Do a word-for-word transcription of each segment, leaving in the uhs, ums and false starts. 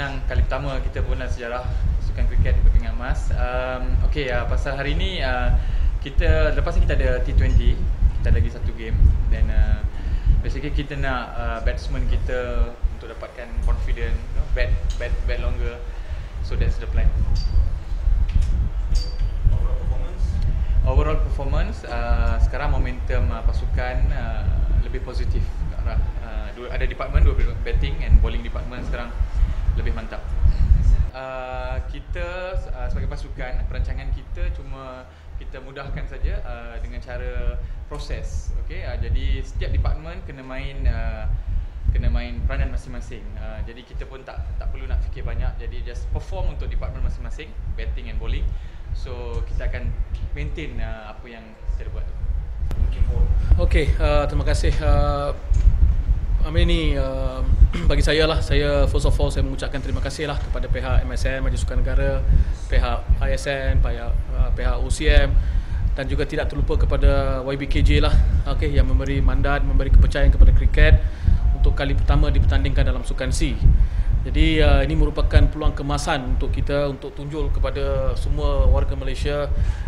menang kali pertama kita pun dalam sejarah sukan kriket berpingat emas. Um, Okey, uh, pasal hari ni uh, kita lepas ni kita ada T twenty, kita ada lagi satu game dan uh, basically kita nak uh, batsman kita untuk dapatkan confident, you know, bat bat bat longer. So that's the plan. Overall performance? Overall performance uh, sekarang momentum uh, pasukan uh, lebih positif ke arah uh, dua, ada department dua batting and bowling department sekarang lebih mantap. Uh, kita uh, sebagai pasukan, perancangan kita cuma kita mudahkan saja uh, dengan cara proses. Okey, uh, jadi setiap department kena main uh, kena main peranan masing-masing. Uh, jadi kita pun tak tak perlu nak fikir banyak. Jadi just perform untuk department masing-masing, batting and bowling. So kita akan maintain uh, apa yang kita buat. Okey, uh, terima kasih. Uh, Amir ni uh, bagi saya lah, saya first of all saya mengucapkan terima kasih lah kepada pihak M S N, Majlis Sukan Negara, pihak I S N, pihak, uh, pihak O C M dan juga tidak terlupa kepada Y B K J lah, okay, yang memberi mandat, memberi kepercayaan kepada kriket untuk kali pertama dipertandingkan dalam Sukan C. Jadi uh, ini merupakan peluang kemasan untuk kita untuk tunjuk kepada semua warga Malaysia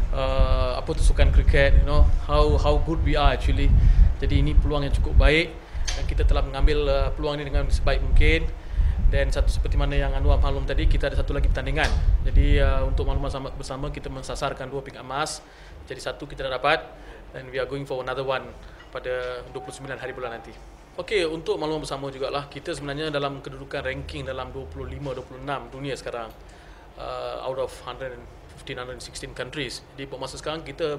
uh, apa tu sukan kriket, you know, how how good we are actually. Jadi ini peluang yang cukup baik dan kita telah mengambil uh, peluang ini dengan sebaik mungkin. Dan satu seperti mana yang Anwar maklum tadi, kita ada satu lagi pertandingan. Jadi uh, untuk maklumat bersama kita mensasarkan dua pingat emas. Jadi satu kita dah dapat dan we are going for another one pada dua puluh sembilan hari bulan nanti. Okey, untuk maklumat bersama jugalah, kita sebenarnya dalam kedudukan ranking dalam dua puluh lima dua puluh enam dunia sekarang, uh, out of one hundred fifteen, one hundred sixteen countries. Jadi pada masa sekarang kita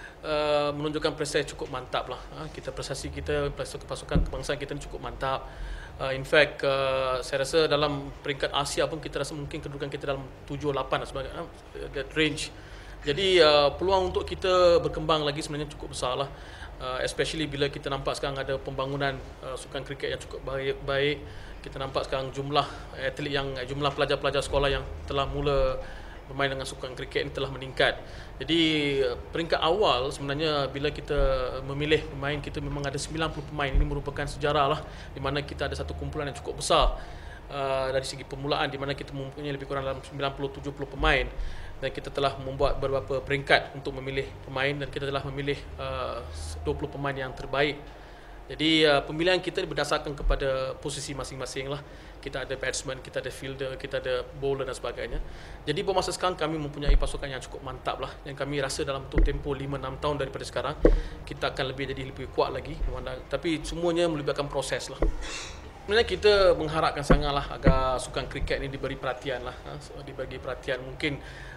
Uh, menunjukkan prestasi cukup mantap lah. Uh, kita prestasi kita, pasukan kebangsaan kita ni cukup mantap. Uh, in fact, uh, saya rasa dalam peringkat Asia pun kita rasa mungkin kedudukan kita dalam tujuh lapan sebagai uh, that range. Jadi uh, peluang untuk kita berkembang lagi sebenarnya cukup besar lah. Uh, especially bila kita nampak sekarang ada pembangunan uh, sukan kriket yang cukup baik, baik. Kita nampak sekarang jumlah atlet yang jumlah pelajar-pelajar sekolah yang telah mula bermain dengan sukan kriket ini telah meningkat. Jadi peringkat awal sebenarnya bila kita memilih pemain, kita memang ada sembilan puluh pemain. Ini merupakan sejarah lah, di mana kita ada satu kumpulan yang cukup besar uh, dari segi permulaan, di mana kita mempunyai lebih kurang dalam sembilan puluh tujuh puluh pemain. Dan kita telah membuat beberapa peringkat untuk memilih pemain dan kita telah memilih uh, dua puluh pemain yang terbaik. Jadi uh, pemilihan kita berdasarkan kepada posisi masing-masing lah. Kita ada batsman, kita ada fielder, kita ada bowler dan sebagainya. Jadi pada masa sekarang kami mempunyai pasukan yang cukup mantap lah. Yang kami rasa dalam tempoh lima enam tahun daripada sekarang kita akan lebih jadi lebih kuat lagi. Tapi semuanya melibatkan proses lah. Sebenarnya kita mengharapkan sangatlah agar sukan kriket ini diberi perhatian lah, dibagi perhatian. Mungkin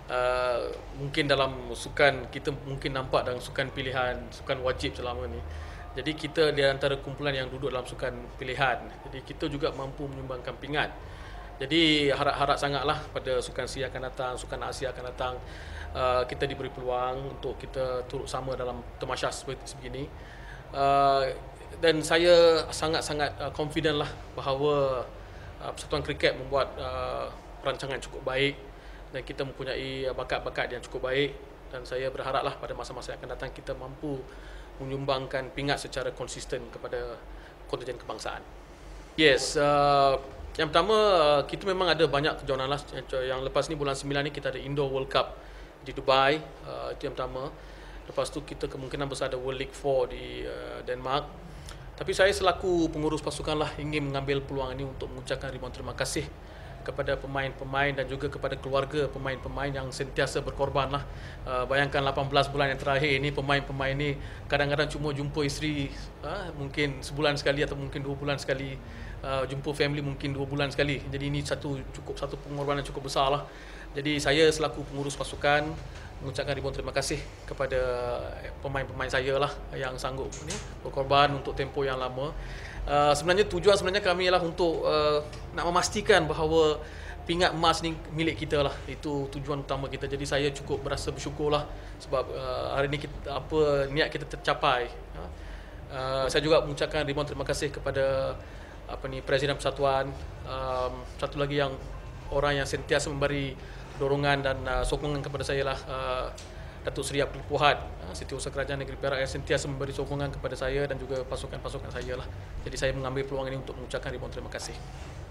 uh, mungkin dalam sukan kita mungkin nampak dalam sukan pilihan, sukan wajib selama ni. Jadi kita di antara kumpulan yang duduk dalam sukan pilihan. Jadi kita juga mampu menyumbangkan pingat. Jadi harap-harap sangatlah pada sukan C akan datang, sukan Asia akan datang, uh, kita diberi peluang untuk kita turut sama dalam tamasya seperti begini. Uh, dan saya sangat-sangat uh, confident lah bahawa uh, Persatuan Kriket membuat uh, perancangan cukup baik dan kita mempunyai uh, bakat-bakat yang cukup baik. Dan saya berharaplah pada masa-masa yang akan datang kita mampu menyumbangkan pingat secara konsisten kepada kontingen kebangsaan. Yes, uh, yang pertama uh, kita memang ada banyak kejohanan lah. Yang lepas ni bulan sembilan ni kita ada Indo World Cup di Dubai, uh, itu yang pertama. Lepas tu kita kemungkinan besar ada World League four di uh, Denmark. Tapi saya selaku pengurus pasukan lah ingin mengambil peluang ini untuk mengucapkan ribuan terima kasih kepada pemain-pemain dan juga kepada keluarga pemain-pemain yang sentiasa berkorban lah. Uh, bayangkan lapan belas bulan yang terakhir ini, pemain-pemain ini kadang-kadang cuma jumpa isteri uh, mungkin sebulan sekali atau mungkin dua bulan sekali, uh, jumpa family mungkin dua bulan sekali. Jadi ini satu cukup satu pengorbanan cukup besar lah. Jadi saya selaku pengurus pasukan mengucapkan ribuan terima kasih kepada pemain-pemain saya lah yang sanggup ni berkorban untuk tempoh yang lama. Uh, sebenarnya tujuan sebenarnya kami ialah untuk uh, nak memastikan bahawa pingat emas ni milik kita lah. Itu tujuan utama kita. Jadi saya cukup berasa bersyukur lah sebab uh, hari ni kita, apa niat kita tercapai. Uh, saya juga mengucapkan ribuan terima kasih kepada apa ni Presiden Persatuan, um, satu lagi yang orang yang sentiasa memberi dorongan dan uh, sokongan kepada saya lah, uh, Datuk Seri Abdul Puhad, Setiausaha Kerajaan Negeri Perak yang sentiasa memberi sokongan kepada saya dan juga pasukan-pasukan saya lah. Jadi saya mengambil peluang ini untuk mengucapkan ribuan terima kasih.